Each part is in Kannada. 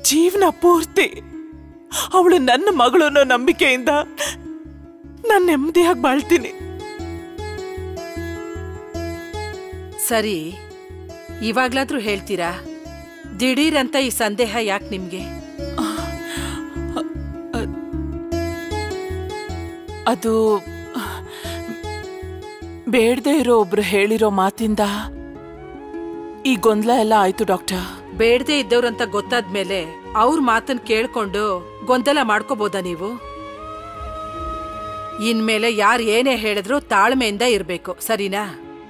ಜೀವನ ಪೂರ್ತಿ ಅವಳು ನನ್ನ ಮಗಳು ಅನ್ನೋ ನಂಬಿಕೆಯಿಂದ ನಾನು ನೆಮ್ಮದಿಯಾಗಿ ಬಾಳ್ತೀನಿ. ಸರಿ, ಇವಾಗ್ಲಾದ್ರೂ ಹೇಳ್ತೀರಾ ದಿಢೀರಂತ ಈ ಸಂದೇಹ ಯಾಕೆ ನಿಮ್ಗೆ? ಅದು ಬೇಡದೆ ಇರೋ ಒಬ್ರು ಹೇಳಿರೋ ಮಾತಿಂದ ಈ ಗೊಂದಲ ಎಲ್ಲ ಆಯ್ತು ಡಾಕ್ಟರ್. ಬೇಡದೆ ಇದ್ದವ್ರಂತ ಗೊತ್ತಾದ್ಮೇಲೆ ಅವ್ರ ಮಾತನ್ನ ಕೇಳ್ಕೊಂಡು ಗೊಂದಲ ಮಾಡ್ಕೋಬೋದಾ ನೀವು? ಇನ್ಮೇಲೆ ಯಾರು ಏನೇ ಹೇಳಿದ್ರು ತಾಳ್ಮೆಯಿಂದ ಇರ್ಬೇಕು, ಸರಿನಾ?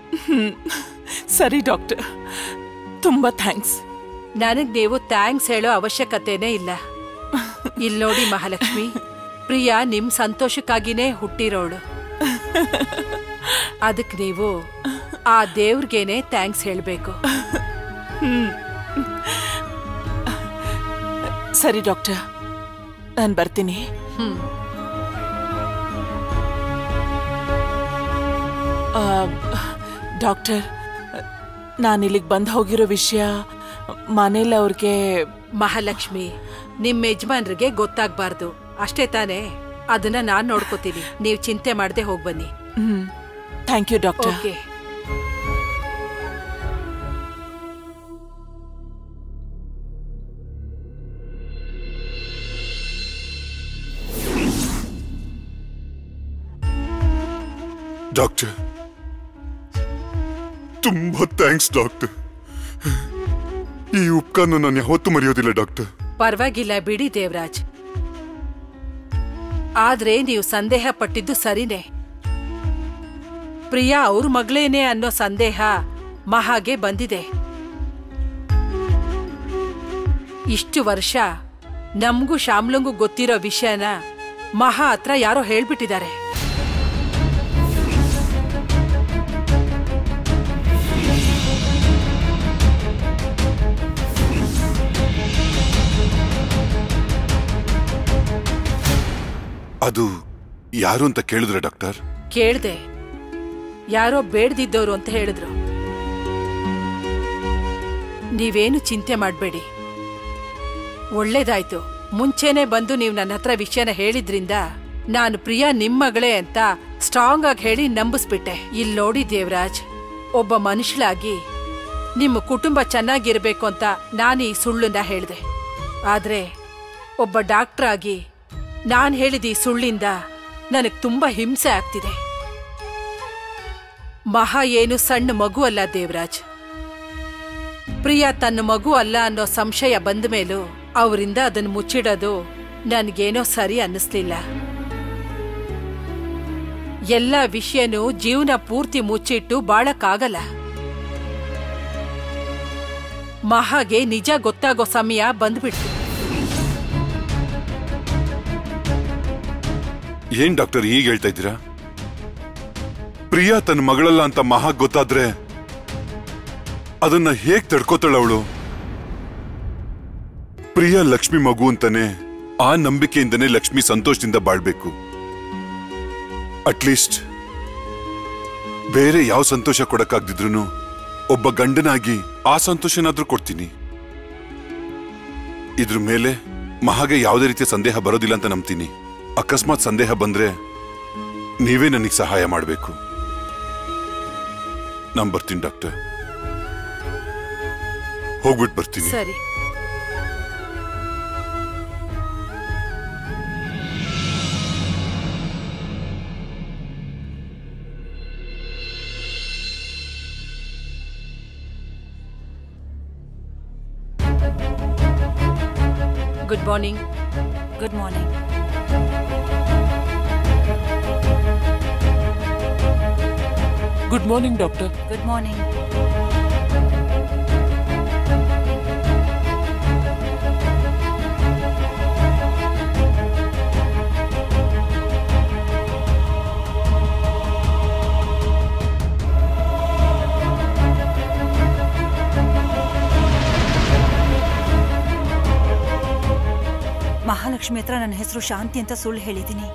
ಸರಿ ಡಾಕ್ಟರ್, ತುಂಬಾ ಥ್ಯಾಂಕ್ಸ್. ನನಗ್ ನೀವು ಥ್ಯಾಂಕ್ಸ್ ಹೇಳೋ ಅವಶ್ಯಕತೆನೇ ಇಲ್ಲ. ಇಲ್ ನೋಡಿ ಮಹಾಲಕ್ಷ್ಮಿ, ಪ್ರಿಯಾ ನಿಮ್ ಸಂತೋಷಕ್ಕಾಗಿನೇ ಹುಟ್ಟಿರೋಳು. ಅದಕ್ ನೀವು ಆ ದೇವ್ರಿಗೇನೆ ಥ್ಯಾಂಕ್ಸ್ ಹೇಳ್ಬೇಕು. ಸರಿ ಡಾಕ್ಟರ್, ನಾನು ಬರ್ತೀನಿ. ಡಾಕ್ಟರ್, ನಾನಿಲ್ಲಿಗೆ ಬಂದು ಹೋಗಿರೋ ವಿಷಯ ಮನೇಲಿ ಅವ್ರಿಗೆ... ಮಹಾಲಕ್ಷ್ಮಿ, ನಿಮ್ ಯಜಮಾನ್ರಿಗೆ ಗೊತ್ತಾಗ್ಬಾರ್ದು ಅಷ್ಟೇ ತಾನೇ? ಅದನ್ನ ನಾನ್ ನೋಡ್ಕೋತೀನಿ, ನೀವ್ ಚಿಂತೆ ಮಾಡದೆ ಹೋಗ್ಬನ್ನಿ. Thank you doctor. Okay. Doctor, ತುಂಬಾ ಥ್ಯಾಂಕ್ಸ್ ಡಾಕ್ಟರ್. ಈ ಉಪಕಾರನ ನಾನು ಯಾವತ್ತೂ ಮರೆಯೋದಿಲ್ಲ ಡಾಕ್ಟರ್. ಪರವಾಗಿಲ್ಲ ಬಿಡಿ ದೇವರಾಜ್. ಆದ್ರೆ ನೀವು ಸಂದೇಹ ಪಟ್ಟಿದ್ದು ಸರಿನೇ. ಪ್ರಿಯಾ ಅವ್ರ ಮಗಳೇನೆ ಅನ್ನೋ ಸಂದೇಹ ಮಹಾಗೆ ಬಂದಿದೆ. ಇಷ್ಟು ವರ್ಷ ನಮ್ಗೂ ಶ್ಯಾಮ್ಲಂಗೂ ಗೊತ್ತಿರೋ ವಿಷಯನ ಮಹಾ ಹತ್ರ ಯಾರೋ ಹೇಳ್ಬಿಟ್ಟಿದ್ದಾರೆ. ಅದು ಯಾರು ಅಂತ ಕೇಳಿದ್ರೆ ಡಾಕ್ಟರ್? ಕೇಳ್ದೆ, ಯಾರೋ ಬೇಡ್ದಿದ್ದವ್ರು ಅಂತ ಹೇಳಿದ್ರು. ನೀವೇನು ಚಿಂತೆ ಮಾಡ್ಬೇಡಿ, ಒಳ್ಳೇದಾಯ್ತು. ಮುಂಚೆನೆ ಬಂದು ನೀವು ನನ್ನ ಹತ್ರ ವಿಷಯನ ಹೇಳಿದ್ರಿಂದ ನಾನು ಪ್ರಿಯಾ ನಿಮ್ ಮಗಳೇ ಅಂತ ಸ್ಟ್ರಾಂಗ್ ಆಗಿ ಹೇಳಿ ನಂಬಿಸ್ಬಿಟ್ಟೆ. ಇಲ್ಲಿ ನೋಡಿ ದೇವರಾಜ್, ಒಬ್ಬ ಮನುಷ್ಯಳಾಗಿ ನಿಮ್ಮ ಕುಟುಂಬ ಚೆನ್ನಾಗಿರ್ಬೇಕು ಅಂತ ನಾನು ಈ ಸುಳ್ಳನ್ನ ಹೇಳ್ದೆ. ಆದ್ರೆ ಒಬ್ಬ ಡಾಕ್ಟರ್ ಆಗಿ ನಾನು ಹೇಳಿದ ಈ ಸುಳ್ಳಿಂದ ನನಗ್ ತುಂಬಾ ಹಿಂಸೆ ಆಗ್ತಿದೆ. ಮಹಾ ಏನು ಸಣ್ಣ ಮಗು ಅಲ್ಲ ದೇವರಾಜ್. ಪ್ರಿಯಾ ತನ್ನ ಮಗು ಅಲ್ಲ ಅನ್ನೋ ಸಂಶಯ ಬಂದ ಮೇಲೂ ಅವರಿಂದ ಅದನ್ನು ಮುಚ್ಚಿಡೋದು ನನ್ಗೇನೋ ಸರಿ ಅನ್ನಿಸ್ಲಿಲ್ಲ. ಎಲ್ಲ ವಿಷಯನೂ ಜೀವನ ಪೂರ್ತಿ ಮುಚ್ಚಿಟ್ಟು ಬಾಳಕ್ಕಾಗಲ್ಲ. ಮಹಾಗೆ ನಿಜ ಗೊತ್ತಾಗೋ ಸಮಯ ಬಂದ್ಬಿಡ್ತು. ಏನ್ ಡಾಕ್ಟರ್ ಈಗ ಹೇಳ್ತಾ ಇದ್ದೀರಾ? ಪ್ರಿಯಾ ತನ್ನ ಮಗಳಲ್ಲ ಅಂತ ಮಹಾ ಗೊತ್ತಾದ್ರೆ ಅದನ್ನ ಹೇಗ್ ತಡ್ಕೋತಾಳವಳು? ಪ್ರಿಯಾ ಲಕ್ಷ್ಮಿ ಮಗು ಅಂತಾನೆ, ಆ ನಂಬಿಕೆಯಿಂದನೇ ಲಕ್ಷ್ಮಿ ಸಂತೋಷದಿಂದ ಬಾಳ್ಬೇಕು. ಅಟ್ಲೀಸ್ಟ್ ಬೇರೆ ಯಾವ ಸಂತೋಷ ಕೊಡಕ್ಕಾಗ್ದಿದ್ರು ಒಬ್ಬ ಗಂಡನಾಗಿ ಆ ಸಂತೋಷನಾದ್ರೂ ಕೊಡ್ತೀನಿ. ಇದ್ರ ಮೇಲೆ ಮಹಾಗೆ ಯಾವುದೇ ರೀತಿಯ ಸಂದೇಹ ಬರೋದಿಲ್ಲ ಅಂತ ನಂಬ್ತೀನಿ. ಅಕಸ್ಮಾತ್ ಸಂದೇಹ ಬಂದ್ರೆ ನೀವೇ ನನಗೆ ಸಹಾಯ ಮಾಡಬೇಕು. ನಾನು ಬರ್ತೀನಿ ಡಾಕ್ಟರ್, ಹೋಗ್ಬಿಟ್ಟು ಬರ್ತೀನಿ. ಸರಿ. Good morning. Good morning. Good morning doctor. Good morning. Mahalakshmi ಹತ್ರ ನನ್ನ ಹೆಸರು ಶಾಂತಿ ಅಂತ ಸುಳ್ಳು ಹೇಳಿದ್ದೀನಿ.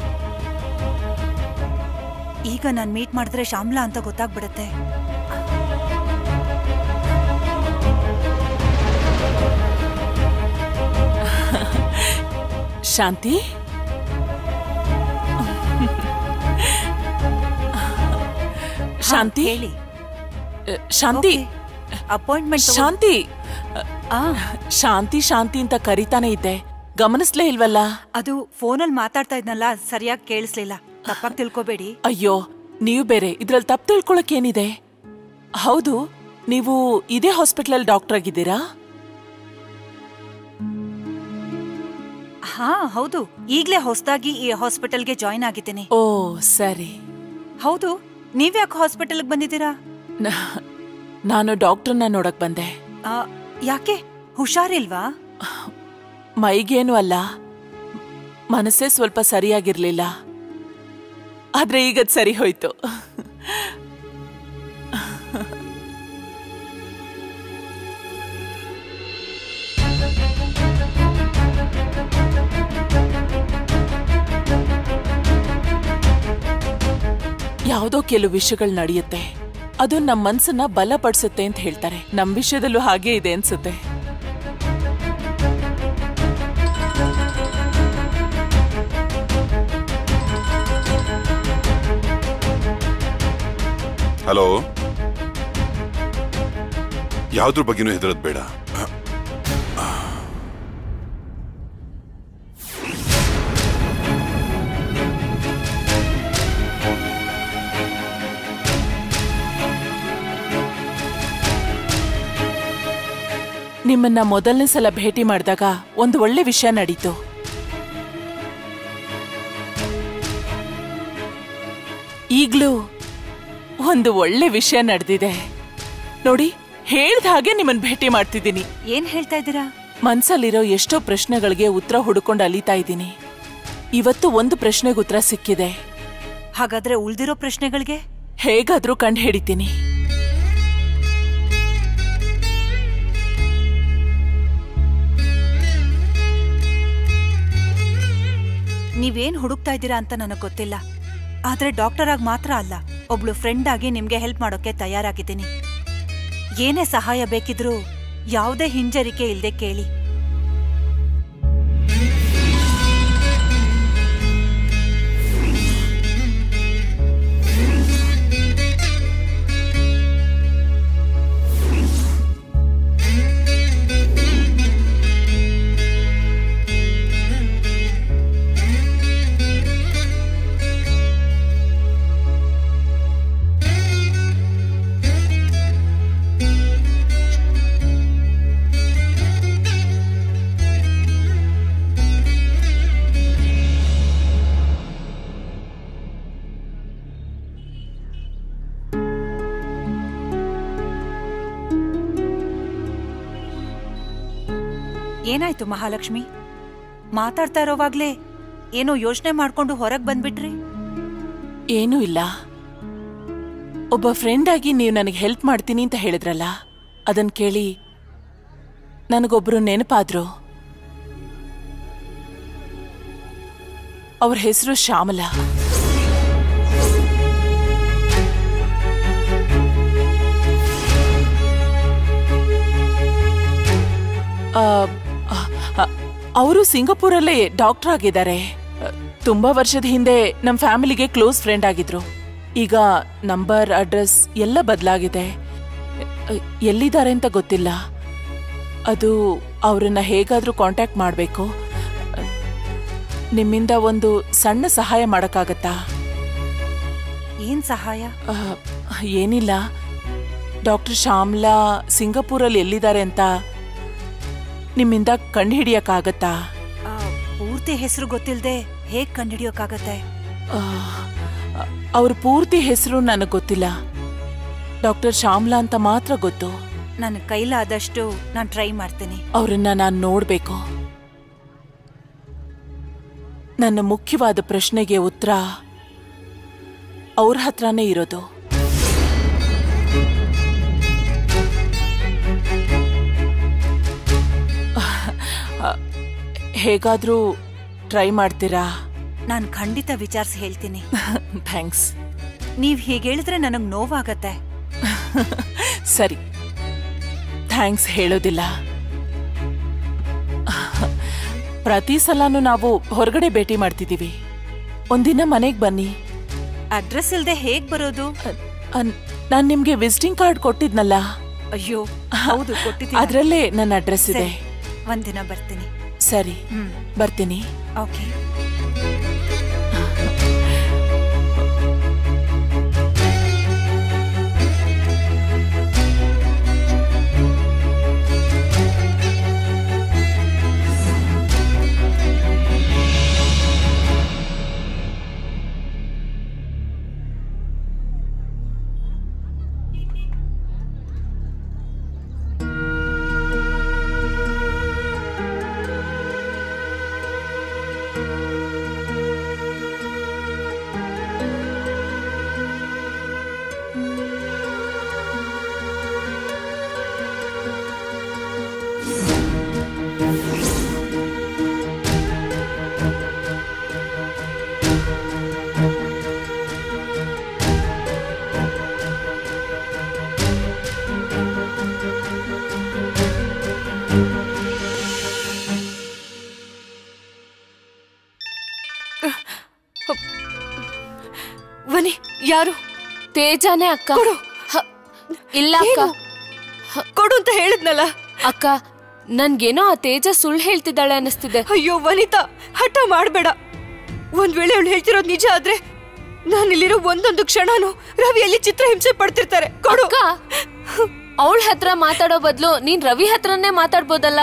ಈಗ ನಾನು ಮೀಟ್ ಮಾಡಿದ್ರೆ ಶ್ಯಾಮ್ಲಾ ಅಂತ ಗೊತ್ತಾಗ್ಬಿಡತ್ತೆ. ಶಾಂತಿ ಶಾಂತಿ ಹೇಳಿ. ಶಾಂತಿ ಅಪಾಯಿಂಟ್ಮೆಂಟ್ ಶಾಂತಿ ಶಾಂತಿ ಶಾಂತಿ ಅಂತ ಕರಿತಾನೆ ಇದ್ದೆ, ಗಮನಿಸ್ಲೇ ಇಲ್ವಲ್ಲ? ಅದು ಫೋನಲ್ಲಿ ಮಾತಾಡ್ತಾ ಇದ್ನಲ್ಲ, ಸರಿಯಾಗಿ ಕೇಳಿಸ್ಲಿಲ್ಲ. ತಪ್ಪಾಗಿ ತಿಳ್ಕೊಬೇಡಿ. ಅಯ್ಯೋ, ನೀವು ಬೇರೆ ಇದ್ರಲ್ಲಿ ತಪ್ಪು ತಿಳ್ಕೊಳಕ್ ಏನಿದೆ? ಹೌದು, ನೀವು ಇದೇ ಹಾಸ್ಪಿಟಲ್ ಡಾಕ್ಟರ್ ಆಗಿದ್ದೀರಾ? ಹಾ ಹೌದು, ಈಗ್ಲೇ ಹೊಸದಾಗಿ ಈ ಹಾಸ್ಪಿಟಲ್ಗೆ ಜಾಯಿನ್ ಆಗಿದ್ದೀನಿ. ಓ ಸರಿ. ಹೌದು, ನೀವ್ಯಾಕೆ ಹಾಸ್ಪಿಟಲ್ಗೆ ಬಂದಿದ್ದೀರಾ? ನಾನು ಡಾಕ್ಟರ್ನ ನೋಡಕ್ ಬಂದೆ. ಯಾಕೆ, ಹುಷಾರಿಲ್ವಾ? ಮೈಗೇನು ಅಲ್ಲ, ಮನಸ್ಸೇ ಸ್ವಲ್ಪ ಸರಿಯಾಗಿರ್ಲಿಲ್ಲ. ಆದ್ರೆ ಈಗದ್ ಸರಿ ಹೋಯ್ತು. ಯಾವುದೋ ಕೆಲವು ವಿಷಯಗಳು ನಡೆಯುತ್ತೆ, ಅದು ನಮ್ಮ ಮನ್ಸನ್ನ ಬಲಪಡಿಸುತ್ತೆ ಅಂತ ಹೇಳ್ತಾರೆ. ನಮ್ ವಿಷಯದಲ್ಲೂ ಹಾಗೆ ಇದೆ ಅನ್ಸುತ್ತೆ. ಹಲೋ, ಯಾವ್ದ್ರ ಬಗ್ಗೆನೂ ಹೆದರೋದ್ ಬೇಡ. ನಿಮ್ಮನ್ನ ಮೊದಲನೇ ಸಲ ಭೇಟಿ ಮಾಡಿದಾಗ ಒಂದು ಒಳ್ಳೆ ವಿಷಯ ನಡೀತು. ಈಗ್ಲೂ ಒಂದು ಒಳ್ಳೆ ವಿಷಯ ನಡೆದಿದೆ ನೋಡಿ. ಹೇಳ್ದ ಹಾಗೆ ನಿಮ್ಮನ್ನ ಭೇಟಿ ಮಾಡ್ತಿದ್ದೀನಿ. ಏನ್ ಹೇಳ್ತಾ ಇದ್ದೀರಾ? ಮನ್ಸಲ್ಲಿರೋ ಎಷ್ಟೋ ಪ್ರಶ್ನೆಗಳಿಗೆ ಉತ್ತರ ಹುಡುಕೊಂಡು ಅಲಿತಾ ಇದ್ದೀನಿ. ಇವತ್ತು ಒಂದು ಪ್ರಶ್ನೆಗೆ ಉತ್ತರ ಸಿಕ್ಕಿದೆ. ಹಾಗಾದ್ರೆ ಉಳ್ದಿರೋ ಪ್ರಶ್ನೆಗಳಿಗೆ ಹೇಗಾದ್ರೂ ಕಂಡು ಹಿಡಿತೀನಿ. ನೀವೇನ್ ಹುಡುಕ್ತಾ ಇದ್ದೀರಾ ಅಂತ ನನಗ್ ಗೊತ್ತಿಲ್ಲ, ಆದ್ರೆ ಡಾಕ್ಟರ್ ಆಗಿ ಮಾತ್ರ ಅಲ್ಲ, ಒಬ್ಳು ಫ್ರೆಂಡ್ ಆಗಿ ನಿಮ್ಗೆ ಹೆಲ್ಪ್ ಮಾಡೋಕೆ ತಯಾರಾಗಿದ್ದೀನಿ. ಏನೇ ಸಹಾಯ ಬೇಕಿದ್ರೂ ಯಾವುದೇ ಹಿಂಜರಿಕೆ ಇಲ್ದೆ ಕೇಳಿ. ಏನಾಯ್ತು ಮಹಾಲಕ್ಷ್ಮಿ? ಮಾತಾಡ್ತಾ ಇರೋವಾಗ್ಲೇ ಏನೋ ಯೋಚನೆ ಮಾಡ್ಕೊಂಡು ಹೊರಗ್ ಬಂದ್ಬಿಟ್ರಿ. ಏನೂ ಇಲ್ಲ, ಒಬ್ಬ ಫ್ರೆಂಡ್ ಆಗಿ ನೀವು ನನಗೆ ಹೆಲ್ಪ್ ಮಾಡ್ತೀನಿ ಅಂತ ಹೇಳಿದ್ರಲ್ಲ, ಅದನ್ ಕೇಳಿ ನನಗೊಬ್ರು ನೆನಪಾದ್ರು. ಅವ್ರ ಹೆಸರು ಶ್ಯಾಮಲಾ. ಅವರು ಸಿಂಗಾಪುರಲ್ಲೇ ಡಾಕ್ಟರ್ ಆಗಿದ್ದಾರೆ. ತುಂಬಾ ವರ್ಷದ ಹಿಂದೆ ನಮ್ಮ ಫ್ಯಾಮಿಲಿಗೆ ಕ್ಲೋಸ್ ಫ್ರೆಂಡ್ ಆಗಿದ್ರು. ಈಗ ನಂಬರ್, ಅಡ್ರೆಸ್ ಎಲ್ಲ ಬದಲಾಗಿದೆ. ಎಲ್ಲಿದ್ದಾರೆ ಅಂತ ಗೊತ್ತಿಲ್ಲ. ಅದು ಅವರನ್ನ ಹೇಗಾದ್ರೂ ಕಾಂಟ್ಯಾಕ್ಟ್ ಮಾಡಬೇಕು. ನಿಮ್ಮಿಂದ ಒಂದು ಸಣ್ಣ ಸಹಾಯ ಮಾಡಕ್ಕಾಗತ್ತಾ? ಏನ್ ಸಹಾಯ? ಏನಿಲ್ಲ, ಡಾಕ್ಟರ್ ಶ್ಯಾಮಲಾ ಸಿಂಗಾಪುರಲ್ಲಿ ಎಲ್ಲಿದ್ದಾರೆ ಅಂತ ನಿಮ್ಮಿಂದ ಕಂಡುಹಿಡಿಯಕ್ಕಾಗತ್ತಾ? ಪೂರ್ತಿ ಹೆಸರು ಗೊತ್ತಿಲ್ಲದೆ ಹೇಗ್ ಕಂಡುಹಿಡಿಯೋಕ್ಕಾಗತ್ತೆ? ಅವ್ರ ಪೂರ್ತಿ ಹೆಸರು ನನಗೆ ಗೊತ್ತಿಲ್ಲ. ಡಾಕ್ಟರ್ ಶ್ಯಾಮಲಾ ಅಂತ ಮಾತ್ರ ಗೊತ್ತು. ನನ್ನ ಕೈಲಾದಷ್ಟು ನಾನು ಟ್ರೈ ಮಾಡ್ತೀನಿ. ಅವರನ್ನ ನಾನು ನೋಡ್ಬೇಕು. ನನ್ನ ಮುಖ್ಯವಾದ ಪ್ರಶ್ನೆಗೆ ಉತ್ತರ ಅವ್ರ ಹತ್ರನೇ ಇರೋದು. ಹೇಗಾದ್ರೂ ಟ್ರೈ ಮಾಡ್ತೀರಾ? ನಾನು ಖಂಡಿತ ವಿಚಾರಿಸಿ ಹೇಳ್ತೀನಿ. ಥ್ಯಾಂಕ್ಸ್. ನೀವ್ ಹೀಗೆ ಹೇಳಿದ್ರೆ ನನಗ್ ನೋವಾಗತ್ತೆ. ಸರಿ, ಥ್ಯಾಂಕ್ಸ್ ಹೇಳೋದಿಲ್ಲ. ಪ್ರತಿ ಸಲನೂ ನಾವು ಹೊರಗಡೆ ಭೇಟಿ ಮಾಡ್ತಿದೀವಿ. ಒಂದಿನ ಮನೆಗ್ ಬನ್ನಿ. ಅಡ್ರೆಸ್ ಇಲ್ದೆ ಹೇಗ್ ಬರೋದು? ನಾನ್ ನಿಮ್ಗೆ ವಿಸಿಟಿಂಗ್ ಕಾರ್ಡ್ ಕೊಟ್ಟಿದ್ನಲ್ಲ. ಅಯ್ಯೋ ಹೌದು, ಕೊಟ್ಟಿದ್ದೀನಿ. ಅದ್ರಲ್ಲೇ ನನ್ನ ಅಡ್ರೆಸ್ ಇದೆ. ಒಂದಿನ ಬರ್ತೀನಿ. ಸರಿ, ಬರ್ತೀನಿ. ಓಕೆ. ವನಿ, ಯಾರು? ತೇಜಾನೇ ಅಕ್ಕ. ಇಲ್ಲ ಅಕ್ಕ, ಕೊಡು ಅಂತ ಹೇಳಿದ್ನಲ್ಲ ಅಕ್ಕ. ನನ್ಗೇನೋ ಆ ತೇಜ ಸುಳ್ಳು ಹೇಳ್ತಿದ್ದಾಳೆ ಅನ್ನಿಸ್ತಿದೆ. ಅಯ್ಯೋ ವನಿತಾ, ಹಠ ಮಾಡ್ಬೇಡ. ಒಂದ್ ವೇಳೆ ಅವಳು ಹೇಳ್ತಿರೋದು ನಿಜ ಆದ್ರೆ ನಾನಿಲ್ಲಿರೋ ಒಂದೊಂದು ಕ್ಷಣನೂ ರವಿಯಲ್ಲಿ ಚಿತ್ರಹಿಂಸೆ ಪಡ್ತಿರ್ತಾರೆ. ಕೊಡು. ಅವಳ ಹತ್ರ ಮಾತಾಡೋ ಬದಲು ನೀನ್ ರವಿ ಹತ್ರನೇ ಮಾತಾಡ್ಬೋದಲ್ಲ.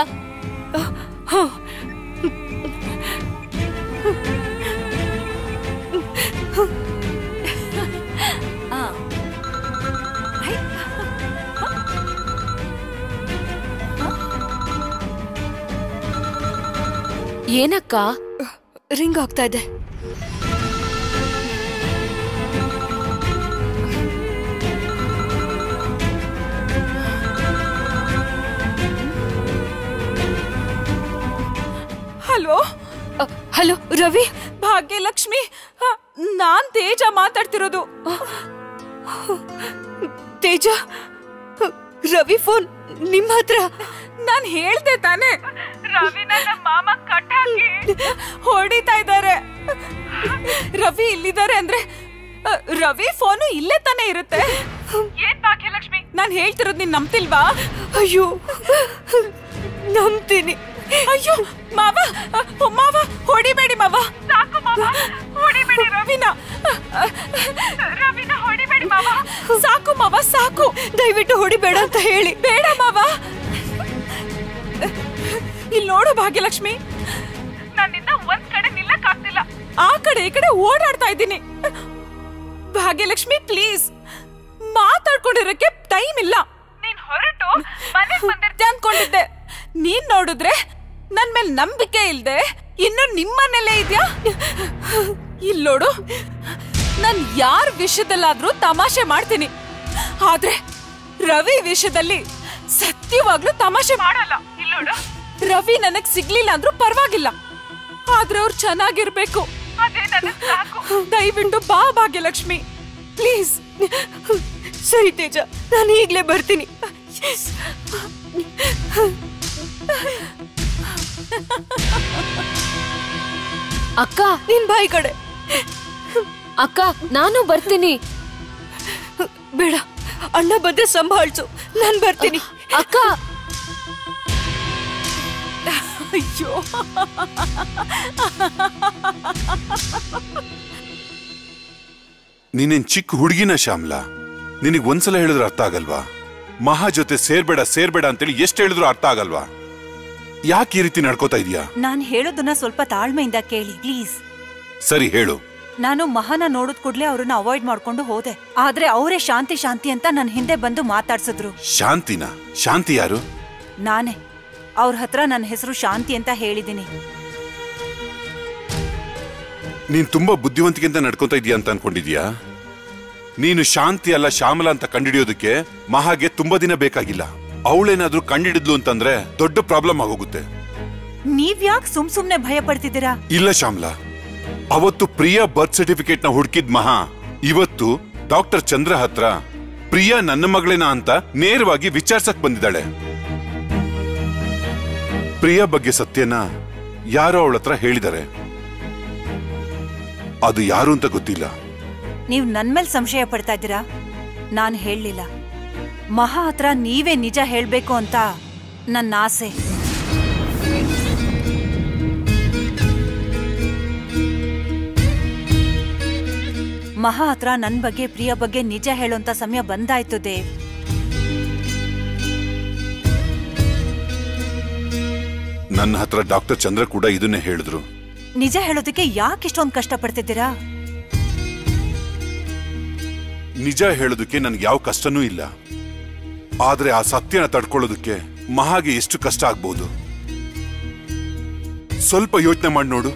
ಏನಕ್ಕ? ರಿಂಗ್ ಆಗ್ತಾ ಇದೆ. Hello hello Ravi. ಭಾಗ್ಯಲಕ್ಷ್ಮಿ, ನಾನ್ ತೇಜ ಮಾತಾಡ್ತಿರೋದು. ತೇಜ, ರವಿ ಫೋನ್ ನಿಮ್ಮ ಹತ್ರ. ನಾನ್ ಹೇಳ್ದೆ ತಾನೆ, ರವಿ ನನ್ನ ಮಾಮ ಕಟ್ ಹಾಕಿ ಹೊಡಿತಾ ಇದ್ದಾರೆ. ರವಿ ಇಲ್ಲಿದ್ದಾರೆ ಅಂದ್ರೆ ರವಿ ಫೋನು ಇಲ್ಲೇ ತಾನೆ ಇರುತ್ತೆ. ಏನ್ ಭಾಗ್ಯಲಕ್ಷ್ಮಿ, ನಾನ್ ಹೇಳ್ತಿರೋದು ನೀನ್ ನಂಬ್ತಿಲ್ವಾ? ಅಯ್ಯೋ ನಂಬ್ತೀನಿ. ಅಯ್ಯೋ ಮಾವ, ಮಾವ ಹೊಡಿಬೇಡಿ ಮಾವ. ಸಾಕು ಮಾವ, ಹೊಡಿಬೇಡಿ ರವಿನ. ರವಿನ ಹೊಡಿಬೇಡಿ ಮಾವ. ಸಾಕು ಮಾವ, ಸಾಕು. ದಯವಿಟ್ಟು ಹೊಡಿಬೇಡ ಅಂತ ಹೇಳಿ. ಬೇಡ ಮಾವ. ಇಲ್ಲಿ ನೋಡು ಭಾಗ್ಯಲಕ್ಷ್ಮಿ, ನನ್ನಿಂದ ಒಂದ್ ಕಡೆ ನಿಲ್ಲಕ್ ಆಗ್ತಿಲ್ಲ. ಆ ಕಡೆ ಈ ಕಡೆ ಓಡಾಡ್ತಾ ಇದ್ದೀನಿ. ಭಾಗ್ಯಲಕ್ಷ್ಮಿ ಪ್ಲೀಸ್, ಮಾತಾಡ್ಕೊಂಡಿರಕ್ಕೆ ಟೈಮ್ ಇಲ್ಲ. ನೀನ್ ಹೊರಟು ಮನೆಗ್ ಬಂದಿರ್ತೆ ಅನ್ಕೊಂಡಿದ್ದೆ. ನೀನ್ ನೋಡಿದ್ರೆ ನನ್ ಮೇಲೆ ನಂಬಿಕೆ ಇಲ್ದೆ ಇನ್ನು ನಿಮ್ಮನೆಲ್ಲೇ ಇದ್ಯಾ? ಇಲ್ಲಿ ನೋಡು, ನಾನ್ ಯಾರ ವಿಷಯದಲ್ಲಾದ್ರೂ ತಮಾಷೆ ಮಾಡ್ತೀನಿ, ಆದ್ರೆ ರವಿ ವಿಷಯದಲ್ಲಿ ಸತ್ಯವಾಗ್ಲೂ ತಮಾಷೆ ಮಾಡಲ್ಲ. ಇಲ್ಲೋಡು, ರವಿ ನನಗ್ ಸಿಗ್ಲಿಲ್ಲ ಅಂದ್ರೂ ಪರವಾಗಿಲ್ಲ, ಆದ್ರೆ ಅವ್ರು ಚೆನ್ನಾಗಿರ್ಬೇಕು. ಅದೇ ನನಗ್ ಸಾಕು. ದಯವಿಟ್ಟು ಬಾ ಭಾಗ್ಯಲಕ್ಷ್ಮಿ, ಪ್ಲೀಸ್. ಸರಿ ತೇಜ, ನಾನು ಈಗ್ಲೇ ಬರ್ತೀನಿ. ಅಕ್ಕ, ನಿನ್ ಬಾಯಿ ಕಡೆ. ಅಕ್ಕ, ನಾನು ಬರ್ತೀನಿ. ಬೇಡ, ಅಣ್ಣ ಬಂದ್ರೆ ಸಂಭಾಳ್ಸು, ನಾನ್ ಬರ್ತೀನಿ. ಅಕ್ಕ. ಅಯ್ಯೋ, ನೀನೇನ್ ಚಿಕ್ಕ ಹುಡುಗಿನ ಶ್ಯಾಮ್ಲಾ? ನಿನಗ್ ಒಂದ್ಸಲ ಹೇಳಿದ್ರು ಅರ್ಥ ಆಗಲ್ವಾ? ಮಹಾ ಜೊತೆ ಸೇರ್ಬೇಡ ಸೇರ್ಬೇಡ ಅಂತೇಳಿ ಎಷ್ಟು ಹೇಳಿದ್ರು ಅರ್ಥ ಆಗಲ್ವಾ? ಯಾಕೆ ಈ ರೀತಿ ನಡ್ಕೋತಾ ಇದೀಯಾ? ನಾನ್ ಹೇಳೋದನ್ನ ಸ್ವಲ್ಪ ತಾಳ್ಮೆಯಿಂದ ಕೇಳಿ ಪ್ಲೀಸ್. ಸರಿ ಹೇಳು. ನಾನು ಮಹಾನ ನೋಡಿದ ಕೂಡ್ಲೆ ಅವ್ರನ್ನ ಅವಾಯ್ಡ್ ಮಾಡ್ಕೊಂಡು ಹೋದೆ, ಆದ್ರೆ ಅವರೇ ಶಾಂತಿ ಶಾಂತಿ ಅಂತ ನನ್ ಹಿಂದೆ ಬಂದು ಮಾತಾಡ್ಸಿದ್ರು. ಶಾಂತಿನಾ? ಶಾಂತಿ ಯಾರು? ನಾನೇ. ಅವ್ರ ಹತ್ರ ನನ್ನ ಹೆಸರು ಶಾಂತಿ ಅಂತ ಹೇಳಿದೀನಿ. ನೀನ್ ತುಂಬಾ ಬುದ್ಧಿವಂತಿಕೆ ಅಂತ ನಡ್ಕೋತಾ ಇದೀಯ ಅಂತ ಅನ್ಕೊಂಡಿದ್ಯಾ? ನೀನು ಶಾಂತಿ ಅಲ್ಲ ಶ್ಯಾಮಲಾ ಅಂತ ಕಂಡಿಡಿಯೋದಕ್ಕೆ ಮಹಾಗೆ ತುಂಬಾ ದಿನ ಬೇಕಾಗಿಲ್ಲ. ಅವಳೇನಾದ್ರೂ ಕಂಡಿಡಿದ್ಲು ಅಂತಂದ್ರೆ ದೊಡ್ಡ ಪ್ರಾಬ್ಲಮ್ ಆಗೋಗುತ್ತೆ. ನೀವ್ಯಾಕ್ ಸುಮ್ನೆ ಭಯ ಪಡ್ತಿದ್ದೀರಾ? ಇಲ್ಲ ಶ್ಯಾಮಲಾ, ಅವತ್ತು ಪ್ರಿಯಾ ಬರ್ತ್ ಸರ್ಟಿಫಿಕೇಟ್ ನ ಹುಡುಕಿದ್ ಮಹಾ ಇವತ್ತು ಡಾಕ್ಟರ್ ಚಂದ್ರ ಹತ್ರ ಪ್ರಿಯಾ ನನ್ನ ಮಗಳೇನಾ ಅಂತ ನೇರವಾಗಿ ವಿಚಾರಿಸಕ್ ಬಂದಿದ್ದಾಳೆ. ಪ್ರಿಯಾ ಬಗ್ಗೆ ಸತ್ಯನ ಯಾರೋ ಅವಳ ಹತ್ರ ಹೇಳಿದ್ದಾರೆ. ಅದು ಯಾರು ಅಂತ ಗೊತ್ತಿಲ್ಲ. ನೀವ್ ನನ್ ಮೇಲೆ ಸಂಶಯ ಪಡ್ತಾ ಇದ್ದೀರಾ? ನಾನ್ ಹೇಳಲಿಲ್ಲ. ಮಹಾ ಹತ್ರ ನೀವೇ ನಿಜ ಹೇಳ್ಬೇಕು ಅಂತ ನನ್ನ ಆಸೆ. ಮಹಾ ಹತ್ರ ನನ್ ಬಗ್ಗೆ ಪ್ರಿಯ ಬಗ್ಗೆ ನಿಜ ಹೇಳೋಂತ ಸಮಯ ಬಂದಾಯ್ತು ದೇವ್. ನನ್ನ ಹತ್ರ ಡಾಕ್ಟರ್ ಚಂದ್ರ ಕೂಡ ಇದನ್ನೇ ಹೇಳಿದ್ರು. ನಿಜ ಹೇಳೋದಕ್ಕೆ ಯಾಕೆ ಇಷ್ಟೊಂದು ಕಷ್ಟ ಪಡ್ತಿದ್ದೀರಾ? ನಿಜ ಹೇಳೋದಕ್ಕೆ ನನ್ಗೆ ಯಾವ ಕಷ್ಟನೂ ಇಲ್ಲ. ಆದ್ರೆ ಆ ಸತ್ಯನ ತಡ್ಕೊಳ್ಳೋದಕ್ಕೆ ಮಹಾಗೆ ಎಷ್ಟು ಕಷ್ಟ ಆಗ್ಬಹುದು ಸ್ವಲ್ಪ ಯೋಚನೆ ಮಾಡಿ ನೋಡು.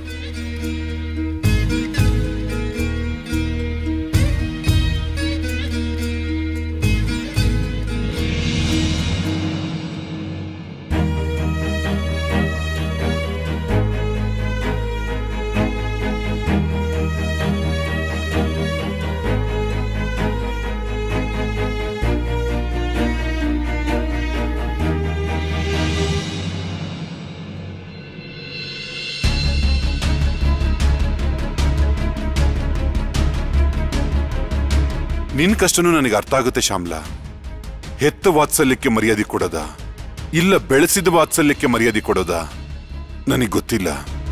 ನಿನ್ ಕಷ್ಟನೂ ನನಗೆ ಅರ್ಥ ಆಗುತ್ತೆ ಶ್ಯಾಮ್ಲಾ. ಹೆತ್ತ ವಾತ್ಸಲ್ಯಕ್ಕೆ ಮರ್ಯಾದೆ ಕೊಡೋದಾ ಇಲ್ಲ ಬೆಳೆಸಿದ ವಾತ್ಸಲ್ಯಕ್ಕೆ ಮರ್ಯಾದೆ ಕೊಡೋದಾ ನನಗೆ ಗೊತ್ತಿಲ್ಲ.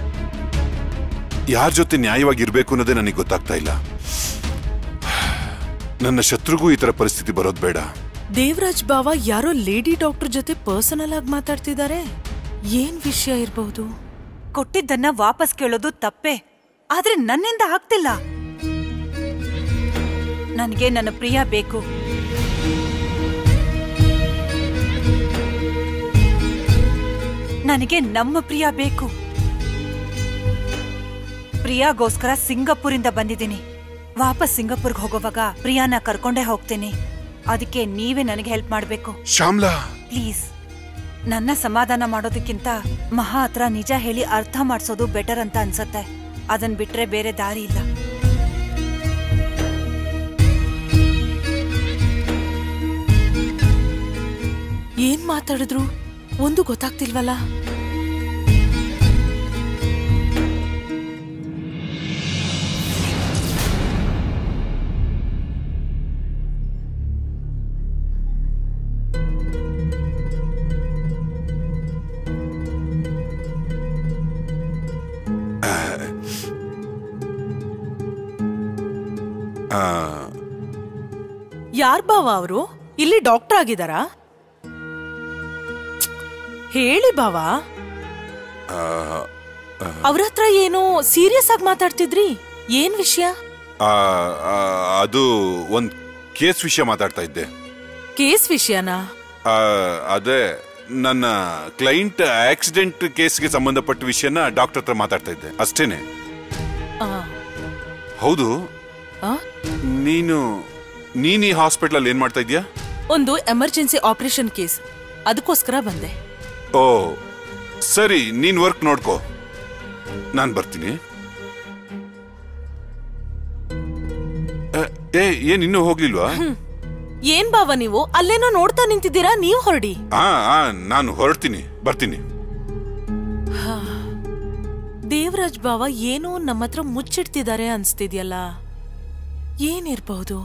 ಯಾರ ಜೊತೆ ನ್ಯಾಯವಾಗಿರ್ಬೇಕು ಅನ್ನೋದೇ ನನಗೆ ಗೊತ್ತಾಗ್ತಾ ಇಲ್ಲ. ನನ್ನ ಶತ್ರುಗೂ ಈ ತರ ಪರಿಸ್ಥಿತಿ ಬರೋದು ಬೇಡ. ದೇವರಾಜ್ ಬಾವ ಯಾರೋ ಲೇಡಿ ಡಾಕ್ಟರ್ ಜೊತೆ ಪರ್ಸನಲ್ ಆಗಿ ಮಾತಾಡ್ತಿದ್ದಾರೆ. ಏನ್ ವಿಷಯ ಇರಬಹುದು? ಕೊಟ್ಟಿದ್ದನ್ನ ವಾಪಸ್ ಕೇಳೋದು ತಪ್ಪೇ, ಆದ್ರೆ ನನ್ನಿಂದ ಆಗ್ತಿಲ್ಲ. ನನಗೆ ನನ್ನ ಪ್ರಿಯ ಬೇಕು. ನನಗೆ ನಮ್ಮ ಪ್ರಿಯ ಬೇಕು. ಪ್ರಿಯಾಗೋಸ್ಕರ ಸಿಂಗಾಪುರಿಂದ ಬಂದಿದ್ದೀನಿ. ವಾಪಸ್ ಸಿಂಗಾಪುರ್ಗೆ ಹೋಗೋವಾಗ ಪ್ರಿಯಾನ ಕರ್ಕೊಂಡೇ ಹೋಗ್ತೀನಿ. ಅದಕ್ಕೆ ನೀವೇ ನನಗೆ ಹೆಲ್ಪ್ ಮಾಡಬೇಕು. ಶ್ಯಾಮ್ಲಾ ಪ್ಲೀಸ್. ನನ್ನ ಸಮಾಧಾನ ಮಾಡೋದಕ್ಕಿಂತ ಮಹಾ ಹತ್ರ ನಿಜ ಹೇಳಿ ಅರ್ಥ ಮಾಡಿಸೋದು ಬೆಟರ್ ಅಂತ ಅನ್ಸತ್ತೆ. ಅದನ್ ಬಿಟ್ರೆ ಬೇರೆ ದಾರಿ ಇಲ್ಲ. ಏನ್ ಮಾತಾಡಿದ್ರು ಒಂದು ಗೊತ್ತಾಗ್ತಿಲ್ವಲ್ಲ. ಯಾರ್ ಬಾವ ಅವರು? ಇಲ್ಲಿ ಡಾಕ್ಟರ್ ಆಗಿದಾರಾ? ಹೇಳಿ ಬಾವ. ಅವ್ರ ಹತ್ರ ಏನೋ ಸೀರಿಯಸ್ ಆಗಿ ಮಾತಾಡ್ತಿದ್ರಿ. ಏನ್ ವಿಷಯ? ಅದು ಒಂದ್ ಕೇಸ್ ವಿಷಯ ಮಾತಾಡ್ತಾ ಇದ್ದೆ. ಕೇಸ್ ವಿಷಯನಾ? ಅದೇ ನನ್ನ ಕ್ಲೈಂಟ್ ಆಕ್ಸಿಡೆಂಟ್ ಕೇಸ್ಗೆ ಸಂಬಂಧಪಟ್ಟ ವಿಷಯನ ಡಾಕ್ಟರ್ ಹತ್ರ ಮಾತಾಡ್ತಾ ಇದ್ದೆ ಅಷ್ಟೇನೆ. ಹೌದು, ನೀನು ಈ ಹಾಸ್ಪಿಟಲ್ ಅಲ್ಲಿ ಏನ್ ಮಾಡ್ತಾ ಇದ್ಯಾ? ಒಂದು ಎಮರ್ಜೆನ್ಸಿ ಆಪರೇಷನ್ ಕೇಸ್, ಅದಕ್ಕೋಸ್ಕರ ಬಂದೆ. ಓ ಸರಿ, ನೀನ್ ವರ್ಕ್ ನೋಡ್ಕೋ, ನಾನ್ ಬರ್ತೀನಿ. ಏನ್ ಇನ್ನೂ ಹೋಗ್ಲಿಲ್ವಾ? ಏನ್ ಬಾವ ನೀವು ಅಲ್ಲೇನೋ ನೋಡ್ತಾ ನಿಂತಿದ್ದೀರಾ? ನೀವು ಹೊರಡಿ. ನಾನು ಹೊರಡ್ತೀನಿ, ಬರ್ತೀನಿ. ದೇವರಾಜ್ ಬಾವ ಏನೋ ನಮ್ಮ ಹತ್ರ ಮುಚ್ಚಿಡ್ತಿದ್ದಾರೆ ಅನ್ಸ್ತಿದ್ಯಲ್ಲ, ಏನಿರ್ಬಹುದು?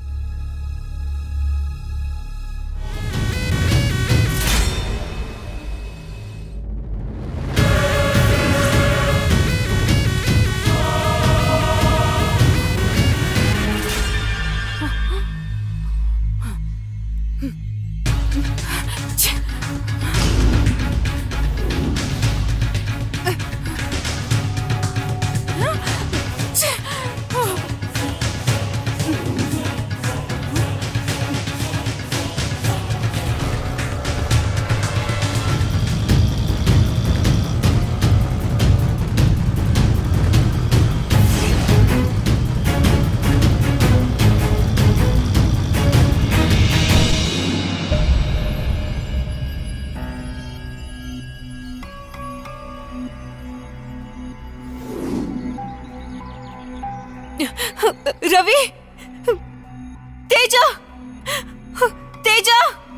ರವಿ, ತೇಜ, ತೇಜ,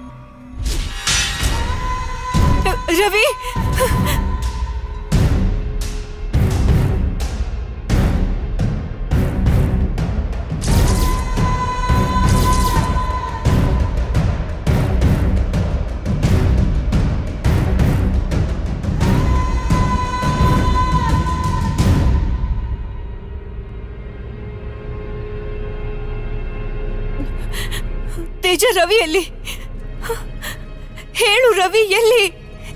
ರವಿ, ತೇಜ ರವಿ ಎಲ್ಲಿ? ಹೇಳು, ರವಿ ಎಲ್ಲಿ?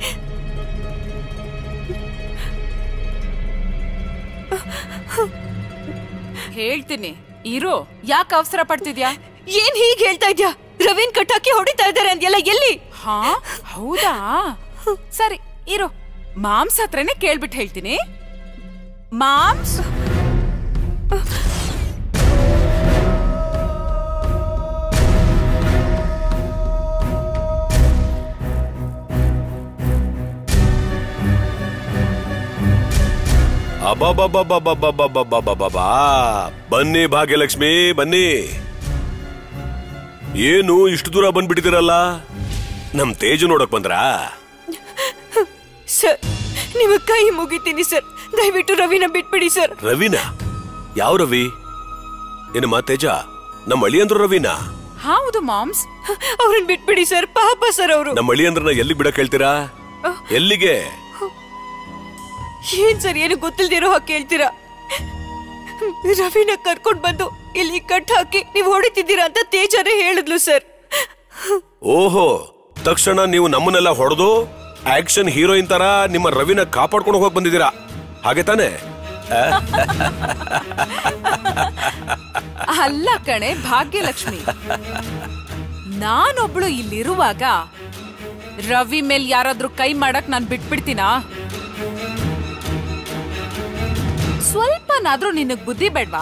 ಹೇಳ್ತೀನಿ ಇರೋ, ಯಾಕೆ ಅವಸರ ಪಡ್ತಿದ್ಯಾ? ಏನ್ ಹೀಗ್ ಹೇಳ್ತಾ ಇದ್ಯಾ? ರವಿನ್ ಕಟ್ಟಾಕಿ ಹೊಡಿತಾ ಇದ್ದಾರೆ ಅಂದ್ಯಲ್ಲ, ಎಲ್ಲಿ? ಹಾ ಹೌದಾ, ಸರಿ ಇರೋ, ಮಾಮ್ಸ್ ಹತ್ರನೇ ಕೇಳ್ಬಿಟ್ಟು ಹೇಳ್ತೀನಿ. ಮಾಮ್ಸ್, ಅಬ್ಬಬ್ಬಬ್ಬಬ್ಬಬ್ಬಬ್ಬಬ್ಬಬ್ಬಬ್ಬಬ್ಬಾ, ಬನ್ನಿ ಭಾಗ್ಯಲಕ್ಷ್ಮಿ ಬನ್ನಿ. ಏನು ಇಷ್ಟು ದೂರ ಬಂದ್ಬಿಟ್ಟಿದ್ದೀರಲ್ಲ? ನಮ್ ತೇಜು ನೋಡಕ್ ಬಂದ್ರಾ? ಸರ್, ನಿಮ್ಮ ಕೈ ಮುಗಿತೀನಿ ಸರ್, ದಯವಿಟ್ಟು ರವಿನ ಬಿಟ್ಬಿಡಿ ಸರ್. ರವಿನ? ಯಾವ ರವಿ? ಏನಮ್ಮ ತೇಜ, ನಮ್ಮ ಅಳಿಯಂದ್ರು ರವಿನ? ಹೌದು ಮಾಮ್ಸ್. ಅವ್ರನ್ನ ಬಿಟ್ಬಿಡಿ ಸರ್, ಪಾಪ ಸರ್ ಅವರು. ನಮ್ಮ ಅಳಿಯಂದ್ರನ್ನ ಎಲ್ಲಿ ಬಿಡಕ್ ಹೇಳ್ತೀರಾ? ಎಲ್ಲಿಗೆ? ಏನ್ ಸರ್, ಏನು ಗೊತ್ತಿಲ್ದಿರೋ ಹಾಗೆ ಕೇಳ್ತೀರಾ? ರವಿನ ಕರ್ಕೊಂಡ್ ಬಂದು ಇಲ್ಲಿ ಕಟ್ ಹಾಕಿ ನೀವು ಹೊಡಿತಿದ್ದೀರಾ ಅಂತ ತೇಜನೇ ಹೇಳಿದ್ಲು ಸರ್. ಓಹೋ, ತಕ್ಷಣ ನೀವು ನಮ್ಮನ್ನೆಲ್ಲ ಹೊಡೆದು ಆಕ್ಷನ್ ಹೀರೋಯಿನ್ ತರ ನಿಮ್ಮ ರವಿನ ಕಾಪಾಡ್ಕೊಂಡು ಹೋಗಿ ಬಂದಿದ್ದೀರಾ, ಹಾಗೆ ತಾನೆ? ಅಲ್ಲ ಕಣೆ ಭಾಗ್ಯಲಕ್ಷ್ಮಿ, ನಾನೊಬ್ಳು ಇಲ್ಲಿರುವಾಗ ರವಿ ಮೇಲ್ ಯಾರಾದ್ರೂ ಕೈ ಮಾಡಕ್ ನಾನ್ ಬಿಟ್ಬಿಡ್ತೀನಾ? ಸ್ವಲ್ಪನಾದ್ರೂ ನಿನಗ್ ಬುದ್ಧಿ ಬೇಡ್ವಾ?